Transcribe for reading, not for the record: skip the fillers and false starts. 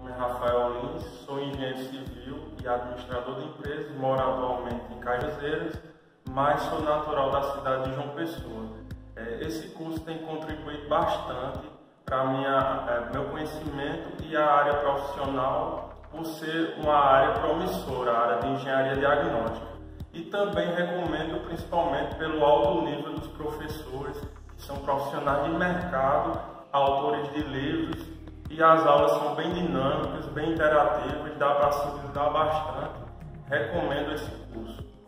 nome é Rafael Lins, sou engenheiro civil e administrador de empresas, moro atualmente em Cajazeiras, mas sou natural da cidade de João Pessoa. Esse curso tem contribuído bastante para meu conhecimento e a área profissional, por ser uma área promissora, a área de engenharia diagnóstica. E também recomendo principalmente pelo alto nível dos professores, que são profissionais de mercado, autores de livros, e as aulas são bem dinâmicas, bem interativas, dá para simplificar bastante. Recomendo esse curso.